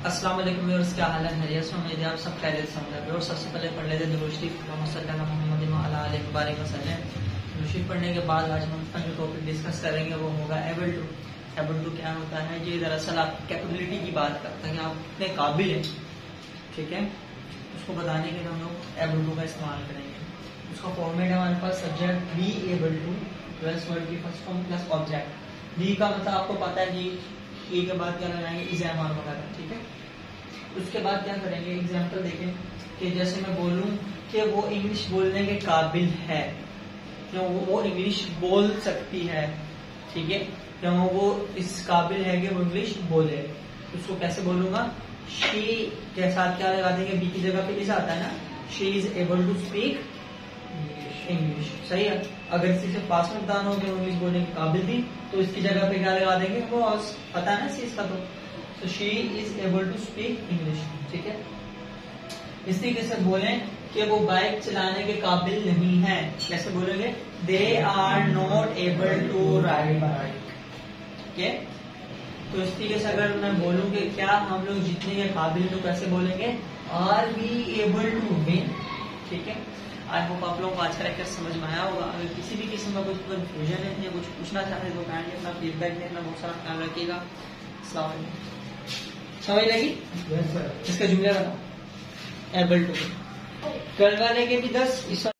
अस्सलाम वालेकुम व्यूअर्स, क्या हाल है? खैरियत से? उम्मीद है आप सब खैरियत से होंगे। और सबसे पहले पढ़ लेते हैं दुरूद शरीफ मोहम्मद मुबारक वसल्लम। दुरूद शरीफ पढ़ने के बाद आज हम जो टॉपिक डिस्कस करेंगे वो होगा एबल टू। एबल टू क्या होता है? ये दरअसल आप कैपेबिलिटी की बात करते हैं कि आप कितने काबिल हैं, ठीक है। उसको बताने के लिए हम लोग एबल टू का इस्तेमाल करेंगे। उसका फॉर्मेट है हमारे पास subject be able to plus word की first form plus object. Be का मतलब आपको पता है कि ए के बाद क्या लगाएंगे? एग्जाम वगैरह, ठीक है। उसके बाद क्या करेंगे? एग्जाम्पल देखें कि जैसे मैं बोलूं कि वो इंग्लिश बोलने के काबिल है, क्यों वो इंग्लिश बोल सकती है, ठीक है। क्यों वो इस काबिल है कि वो इंग्लिश बोले। उसको कैसे बोलूंगा? शी के साथ क्या लगा देंगे? बी की जगह पे इज आता है ना। She is able to speak English, सही है। अगर इसी से पास में बताना हो कि इंग्लिश बोलने के काबिल थी तो इसकी जगह पे क्या लगा देंगे? वो पता है ना सी इसका। तो she is able to speak English, ठीक है। इस तरीके से बोलें कि वो बाइक चलाने के काबिल नहीं है, कैसे बोलेंगे? They are not able to ride bike, ठीक है। तो इस तरीके से अगर मैं बोलूं कि क्या हम लोग जीतने के काबिल, तो कैसे बोलेंगे? Are we able to win, ठीक है। आई होप आप लोगों को आज का लेक्चर समझ में आया होगा। अगर किसी भी किस्म का कुछ कंफ्यूजन है या कुछ पूछना चाहते हैं तो काइंडली अपना फीडबैक देना, बहुत सारा ख्याल रखिएगा। समझ लगी? इसका जुमला बताओ। एबल टू करने वाले के भी 10